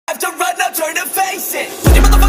have to run now, turn to face it. Put your motherfucking